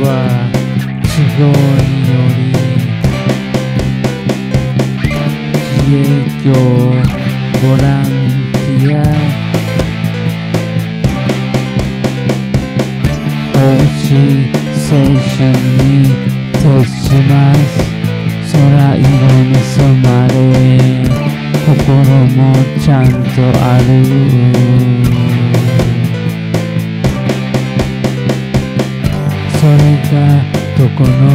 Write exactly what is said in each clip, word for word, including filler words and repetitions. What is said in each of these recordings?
は都合により自営業ボランティア奉仕青春に徹します。空色に染まれ心もちゃんとある。それがどこの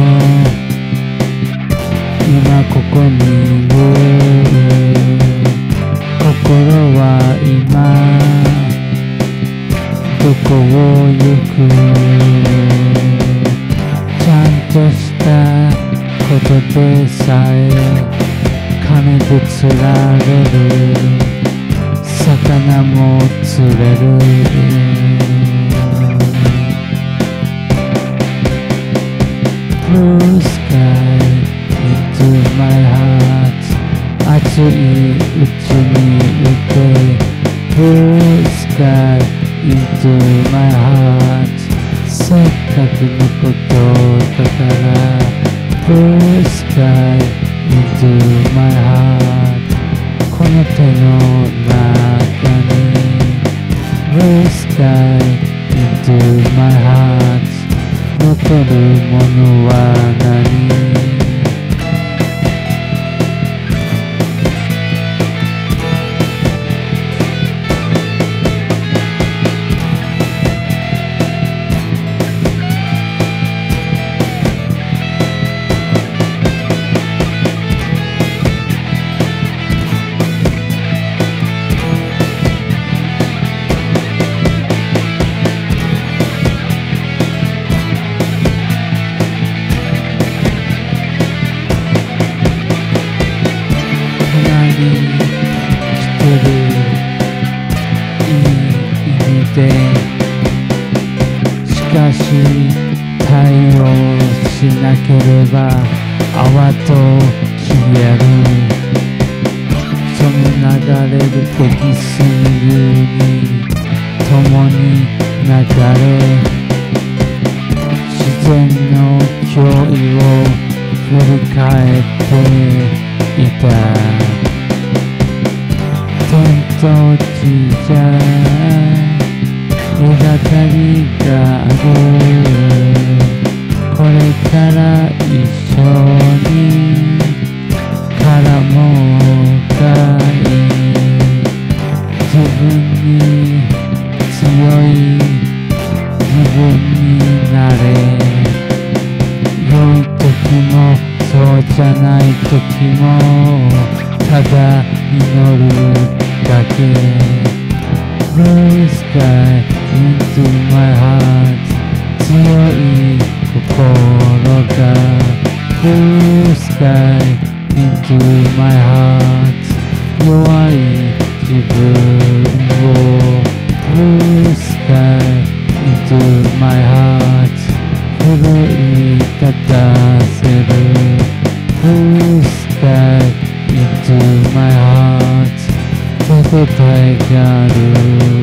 今ここにいる。心は今どこを行く。ちゃんとしたことでさえ金で釣られる。魚も釣れる。Blue sky into my heart 熱いうちにいて Blue sky into my heart せっかくのことだから Blue sky into my heart この手の中に Blue sky into my heart 残るものは何。しかし対応しなければ泡と消える。その流れる激水に共に流れ自然の脅威を振り返っていた。天と地じゃ隔たりがある。これから一緒に絡もうかい。自分に強い自分になれ。良い時もそうじゃない時もただ祈るだけ。Blue sky into my heart 強い心が Blue sky into my heart 弱い自分を Blue sky into my heart 奮い立たせる Blue sky into my heart 手応えがある。